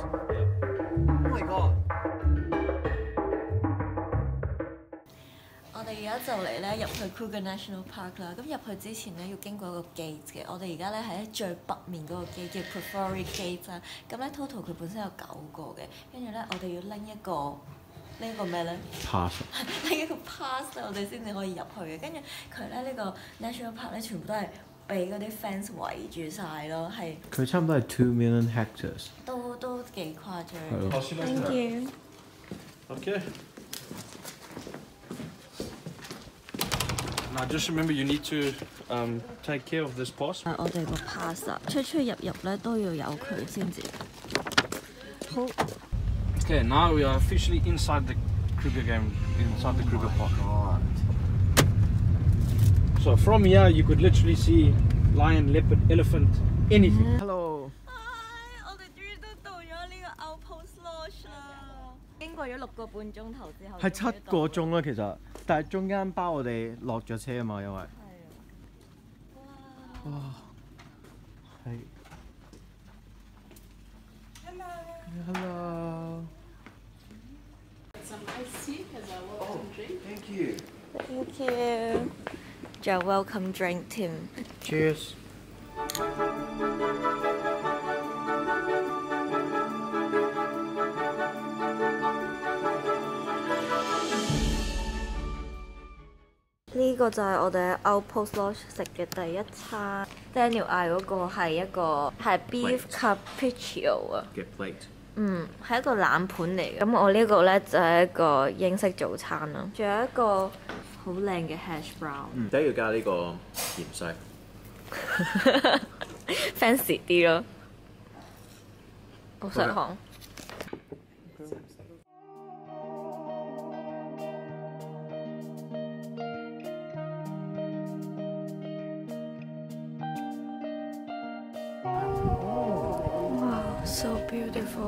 Oh my god！ 我哋而家就嚟咧入去 Kruger National Park 啦。咁入去之前咧要經過一個 gate 嘅。我哋而家咧喺最北面嗰個 gate 叫 Prairie Gate 啦。咁咧 total 佢本身有9個嘅，跟住咧我哋要拎一個咩咧 pass 拎一個 pass 咧，我哋先至可以入去嘅。跟住佢咧呢個 National Park 咧全部都係俾嗰啲 fence 圍住晒咯，係佢差唔多係2 million hectares。 都幾誇張。 係咯。 Thank you。 Okay. Now just remember you need to take care of this pass. 我哋個 pass 啊，出入咧都要有佢先至。好。 Okay, now we are officially inside the Kruger game, inside the Kruger Park. So from here you could literally see lion, leopard, elephant, anything. Hello。 我哋終於都到咗呢個 Outpost Lodge 啦！經過咗6個半鐘頭之後， 係7個鐘啦，其實，但係中間包我哋落咗車啊嘛，因為。係啊。哇！係。Hello。 Some iced tea as a welcome drink. Thank you。 Thank you。仲有 welcome drink 添。 Cheers。 呢個就係我哋喺 Outpost Lodge 食嘅第一餐。Daniel 嗌嗰個係一個係 beef carpaccio 啊。 Get plate。 係一個冷盤嚟嘅。咁我呢個咧就係一個英式早餐啦。仲有一個好靚嘅 hash brown。 第一要加呢個芫茜。 fancy 啲咯。好想講。So beautiful.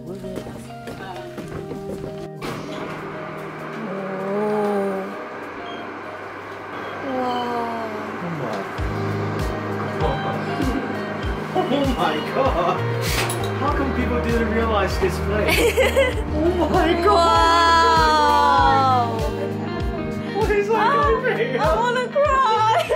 Oh my god! How come people didn't realize this place? Oh my god! Wow! What is happening? I wanna cry.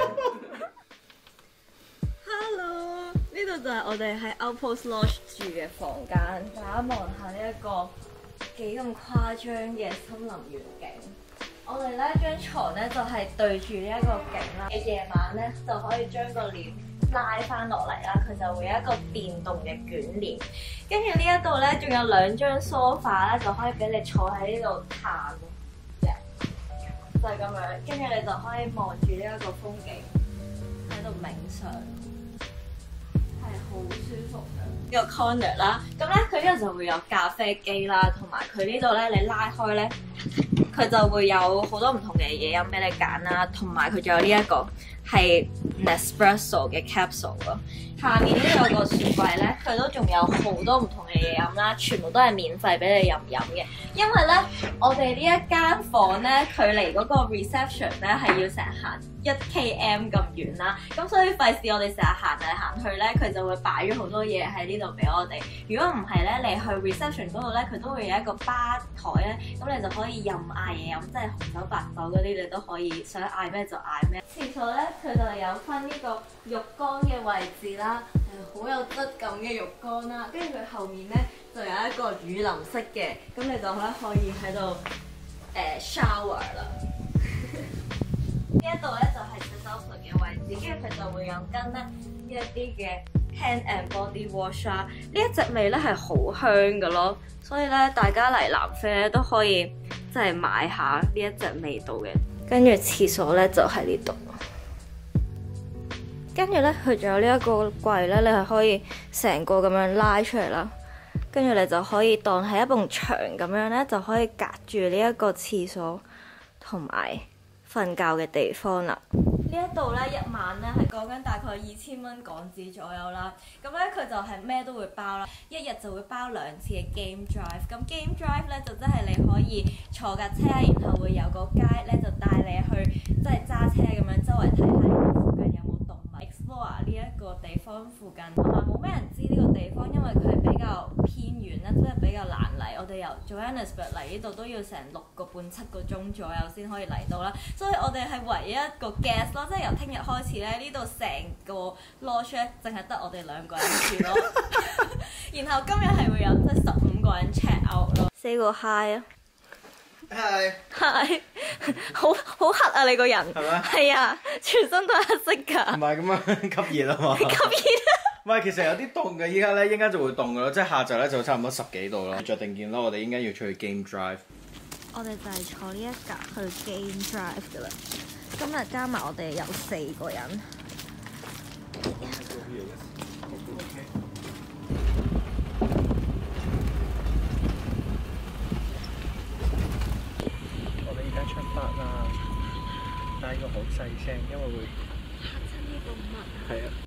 Hello，呢度就係我哋喺 Outpost Lodge 住嘅房間。大家望下呢一個幾咁誇張嘅森林園景。我哋咧張床咧就係對住呢一個景啦。夜晚咧就可以將個簾拉翻落嚟啦，佢就會有一個電動嘅捲簾。跟住呢一度咧仲有2張 sofa 咧，就可以俾你坐喺呢度嘆嘅，就係咁樣。跟住你就可以望住呢一個風景喺度冥想，係好舒服嘅。呢個 corner 啦，咁咧佢呢度就會有咖啡機啦，同埋佢呢度咧你拉開咧，佢就會有好多唔同嘅嘢飲俾你揀啦，同埋佢仲有呢一個係 Nespresso 嘅 capsule 咯。下面呢度有個雪櫃咧，佢都仲有好多唔同嘅嘢飲啦，全部都係免費俾你飲嘅。因為咧，我哋呢一間房咧，距離嗰個 reception 咧係要成行1 km 咁遠啦，咁所以費事我哋成日行嚟行去咧，佢就會擺咗好多嘢喺呢度俾我哋。如果唔係咧，你去 reception 嗰度咧，佢都會有一個吧台咧，咁你就可以任嗌嘢飲，即係紅酒、白酒嗰啲，你都可以想嗌咩就嗌咩。廁所咧，佢就有分呢個浴缸嘅位置啦，好有質感嘅浴缸啦，跟住佢後面咧就有一個雨淋式嘅，咁你就可以喺度shower 啦。呢一度咧就係洗手盆嘅位置，跟住佢就會有跟咧呢一啲嘅 hand and body wash 啦。呢一隻味咧係好香嘅咯，所以咧大家嚟南非咧都可以即係買下呢一隻味道嘅。跟住廁所咧就喺呢度。跟住咧，佢仲有呢一個櫃咧，你係可以成個咁樣拉出嚟啦。跟住你就可以當係一埲牆咁樣咧，就可以隔住呢一個廁所同埋瞓覺嘅地方啦。呢一度咧一晚咧係講緊大概2000蚊港紙左右啦。咁咧佢就係咩都會包啦，一日就會包2次嘅 game drive。咁 game drive 咧就即係你可以坐架車，然後會有個 guide 咧就帶你去即係揸車咁樣周圍睇下呢度附近有冇動物 explore 呢一個地方附近，同埋冇咩人知呢個地方，因為佢係比較偏遠啦， 哋由 Johannesburg 嚟呢度都要成6個半7個鐘左右先可以嚟到啦，所以我哋係唯一一個 guest 咯，即係由聽日開始咧，呢度成個 lodge 咧淨係得我哋2個人住咯。然後今日係會有即係15個人 check out 咯。Say 個 hi 啊！ Hi， 好黑啊！你個人係咪？係啊，全身都係黑色㗎。 唔係咁樣吸熱啊嘛。吸熱啊！ 唔係，其實有啲凍嘅，依家咧，一陣間就會凍㗎咯，即係下晝咧就差唔多10幾度啦。着定件咯，我哋應該要出去 Game Drive。 我哋就係坐呢一架去 Game Drive 㗎啦。今日加埋我哋有4個人。 我哋而家出發啦，但係要好細聲，因為會嚇親啲動物。 係啊。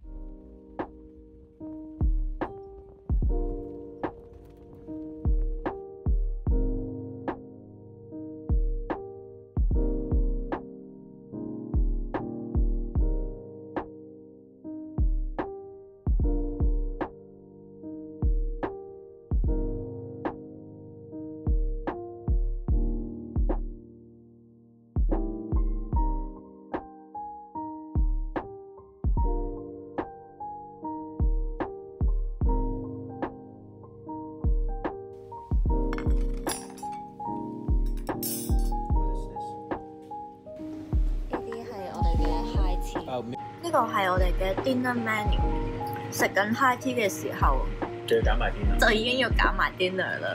呢個係我哋嘅 dinner menu。食緊 high tea 嘅時候， 就要揀埋 dinner， 就已經要揀埋 dinner 啦。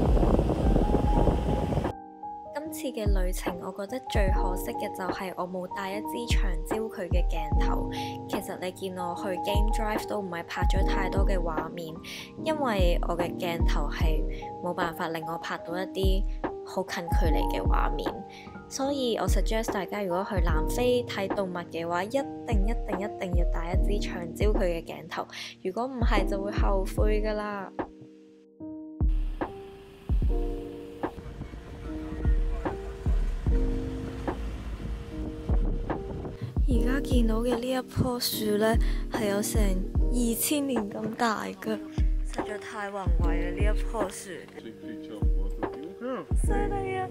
今次嘅旅程，我覺得最可惜嘅就係我冇帶一支長焦距嘅鏡頭。其實你見我去 Game Drive 都唔係拍咗太多嘅畫面，因為我嘅鏡頭係冇辦法令我拍到一啲好近距離嘅畫面。所以我 suggest 大家如果去南非睇動物嘅話，一定要帶一支長焦距嘅鏡頭，如果唔係就會後悔㗎啦。而家見到嘅呢一棵樹呢，係有成2000年咁大㗎，實在太宏偉啦！呢一棵樹，犀利啊！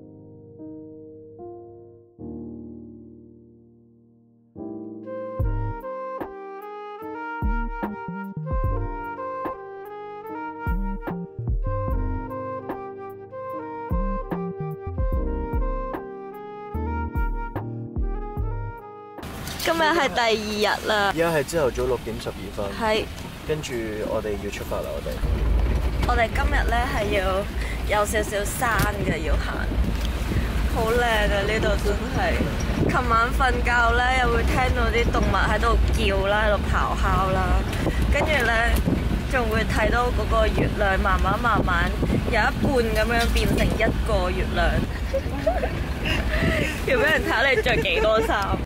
今日係第2日啦， 而家係朝頭早6點12分。 係， 跟住我哋要出發啦， 我哋今日咧係要有少少山嘅要行，好靚啊！呢度真係，琴晚瞓覺咧又會聽到啲動物喺度叫啦，喺度咆哮啦，跟住咧仲會睇到嗰個月亮慢慢有一半咁樣變成1個月亮，要俾人睇下你着幾多衫。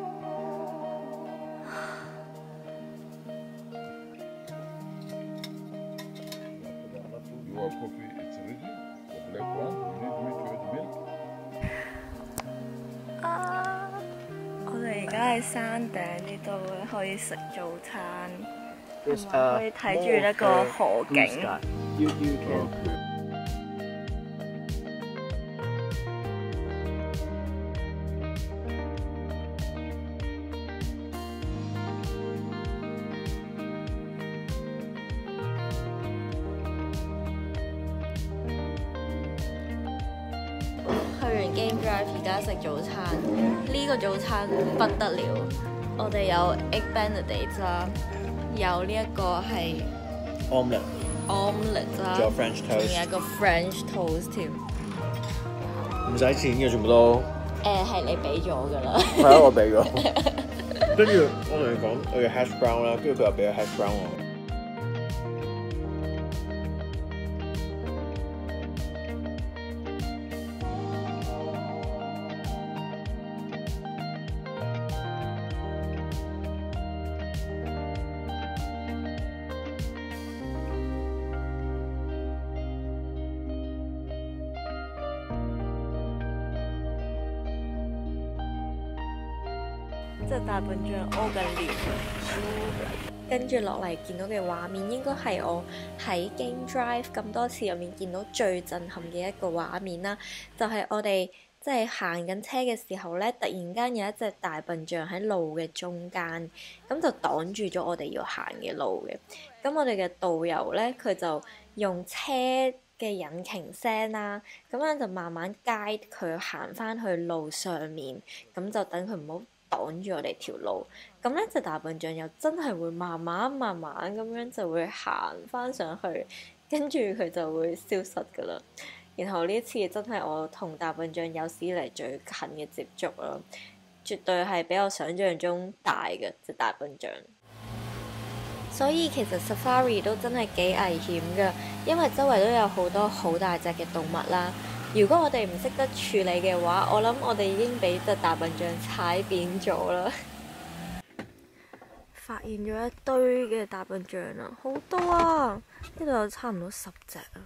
我哋而家喺山頂呢度可以食早餐，可以睇住一個河景。去完 Game Drive 而家食早餐，呢個早餐不得了，我哋有 Egg Benedict 啦，有呢一個係 omelette 啦， 仲有 French toast， 仲有一個 French toast 添。 唔使錢嘅全部都。 係你俾咗㗎啦。 係啊，我俾咗。跟住我同你講我要 hash brown 啦，跟住佢又俾咗 hash brown 我。 即係大笨象屙緊尿。 跟住落嚟見到嘅畫面，應該係我喺 Game Drive 咁多次入面見到最震撼嘅一個畫面啦。就係我哋即係行緊車嘅時候咧，突然間有一隻大笨象喺路嘅中間，咁就擋住咗我哋要行嘅路嘅。咁我哋嘅導遊咧，佢就用車嘅引擎聲啦，咁樣就慢慢 guide 佢行翻去路上面，咁就等佢唔好擋住我哋條路。咁咧隻大笨象又真係會慢慢咁樣就會行翻上去，跟住佢就會消失噶啦。然後呢次真係我同大笨象有史以嚟最近嘅接觸啦，絕對係比我想象中大嘅隻大笨象。所以其實 Safari 都真係幾危險㗎，因為周圍都有好多好大隻嘅動物啦。如果我哋唔識得處理嘅話，我諗我哋已經俾隻大笨象踩扁咗啦。發現咗一堆嘅大笨象啊，好多啊！呢度有差唔多10隻啊。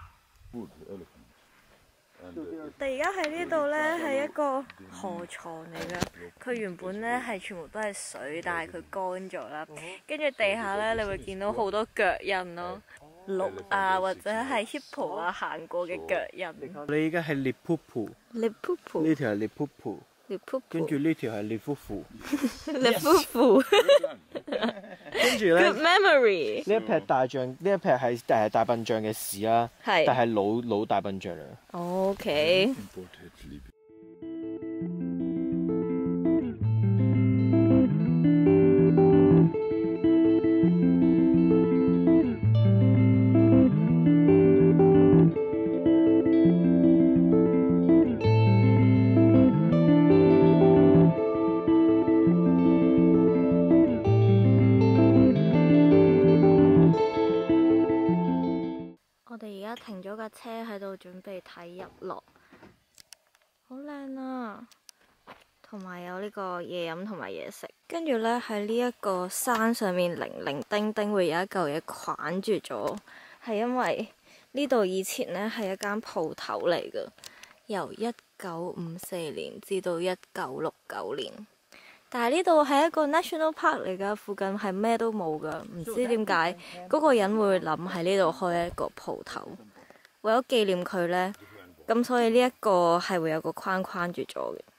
我哋而家喺呢度呢，係一個河床嚟㗎。佢原本呢係全部都係水，但係佢乾咗啦。跟住地下呢，你會見到好多腳印咯，鹿啊或者係 hippo 啊行過嘅腳印。 你而家係獵噗噗， 獵噗噗， 呢條係獵噗噗， 獵噗噗， 跟住呢條係獵夫婦， 獵夫婦。 跟住咧 Good memory。 呢一撇大象，呢一撇係大笨象嘅屎啦， 係但係老大笨象嚟。 OK。我哋而家停咗架車喺度準備睇日落，好靚啊！同埋有呢個嘢飲同埋嘢食，跟住呢，喺呢一個山上面零零丁丁會有一嚿嘢捆住咗，係因為呢度以前呢係一間鋪頭嚟㗎，由1954年至到1969年。但係呢度係一個 National Park 嚟㗎，附近係咩都冇㗎，唔知點解嗰個人會諗喺呢度開一個鋪頭，為咗紀念佢呢，咁所以呢一個係會有個框框住咗嘅。